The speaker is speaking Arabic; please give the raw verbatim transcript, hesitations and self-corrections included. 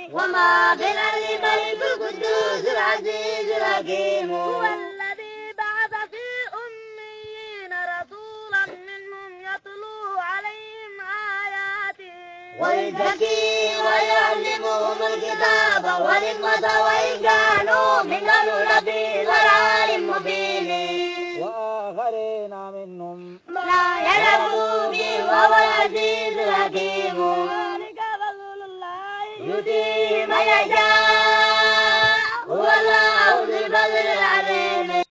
وما في الأرض ملك القدوس العزيز الحكيم هو الذي بعث في أميين رسولا منهم يتلو عليهم آياته ويزكيهم ويعلمهم الكتاب والحكمة وإن كانوا من قبل لفي ضلال مبين وآخرين منهم لا يعلمون به وهو العزيز الحكيم ذلك فضل الله يؤتيه من يشاء هو الله ذو الفضل العظيم.